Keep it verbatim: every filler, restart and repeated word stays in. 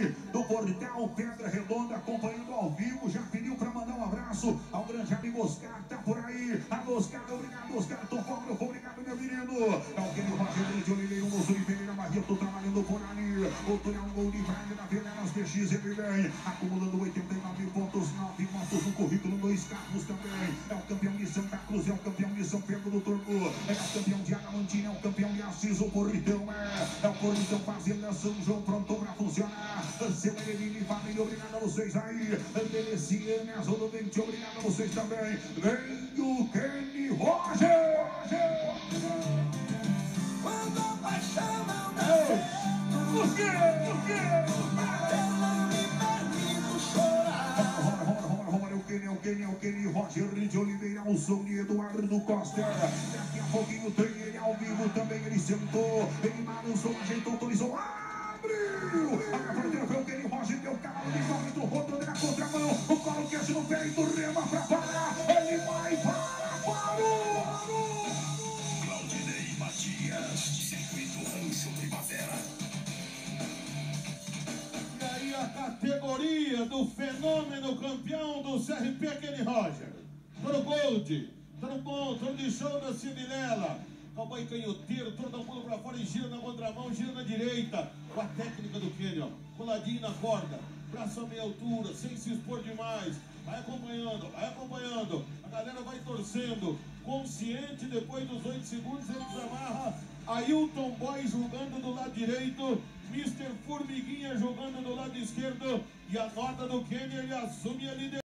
aí do Portal Pedra Redonda, acompanhando ao vivo. Já pediu para mandar um abraço ao grande amigo Oscar, tá por aí. Alô, Oscar, obrigado, Oscar. Topógrafo, obrigado, meu menino. É o Kenny Roger de Oliveira, o moço de Pereira Maria, tô trabalhando por ali. O Tonhão Gol de Braga da Veneras B X, ele vem acumulando oitenta e nove pontos, nove motos no currículo, dois carros também. É o campeão de Santa Cruz, é o campeão de São Pedro do Turco, é o campeão de Agamantina, é o campeão de Assis, o Porritão é, é o Porritão Fazenda São João, pronto pra funcionar. Seu Elenine, família, obrigado a vocês aí. Deleciane, Azulamente, obrigado a vocês também. Vem o Kenny Roger. Quando a paixão não dá certo, Por quê? Por quê? eu não me permito chorar. Rora, rora, rora, rora, o Kenny, o Kenny, o Kenny Roger de Oliveira, o som de Eduardo Costa. Daqui a pouquinho tem ele ao vivo também, ele sentou, ele balançou, ajeitou, autorizou, abriu! A porteira foi o Kenny Roger, deu cavalo de volta, rodou na contramão, o colo quente no peito, rema pra parar, ele vai para, parou! Claudinei Matias, circuito Rancho Primavera. E aí a categoria do fenômeno campeão do C R P Kenny Roger. Pro Gold, tudo bom, tudo de show da Cibilela. Cowboy canhoteiro, todo mundo pra fora e gira na contramão, gira na direita. Com a técnica do Kenny, ó, coladinho na corda, braço a meia altura, sem se expor demais. Vai acompanhando, vai acompanhando. A galera vai torcendo. Consciente, depois dos oito segundos, ele desamarra. Ailton Boy jogando do lado direito. mister Formiguinha jogando do lado esquerdo. E a nota do Kenny, ele assume a liderança.